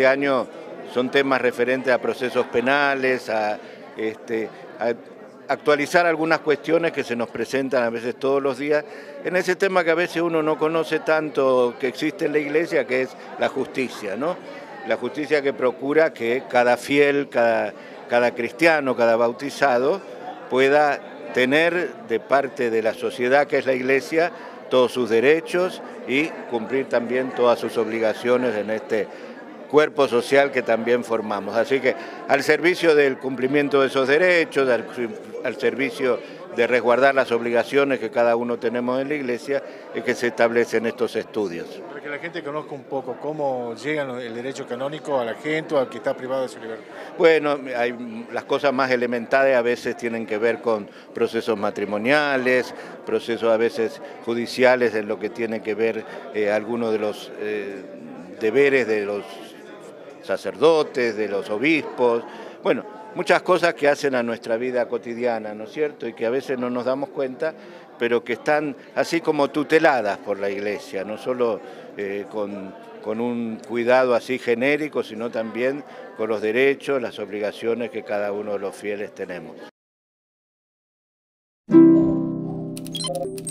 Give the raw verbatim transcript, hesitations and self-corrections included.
este año son temas referentes a procesos penales, a, este, a actualizar algunas cuestiones que se nos presentan a veces todos los días, en ese tema que a veces uno no conoce tanto que existe en la Iglesia, que es la justicia, ¿no? La justicia que procura que cada fiel, cada, cada cristiano, cada bautizado pueda tener de parte de la sociedad que es la Iglesia todos sus derechos y cumplir también todas sus obligaciones en este cuerpo social que también formamos. Así que al servicio del cumplimiento de esos derechos, al, al servicio de resguardar las obligaciones que cada uno tenemos en la Iglesia, es que se establecen estos estudios. Para que la gente conozca un poco cómo llega el derecho canónico a la gente o al que está privado de su libertad. Bueno, hay, las cosas más elementales a veces tienen que ver con procesos matrimoniales, procesos a veces judiciales en lo que tiene que ver eh, algunos de los eh, deberes de los sacerdotes, de los obispos, bueno, muchas cosas que hacen a nuestra vida cotidiana, ¿no es cierto? Y que a veces no nos damos cuenta, pero que están así como tuteladas por la Iglesia, no solo eh, con, con un cuidado así genérico, sino también con los derechos, las obligaciones que cada uno de los fieles tenemos.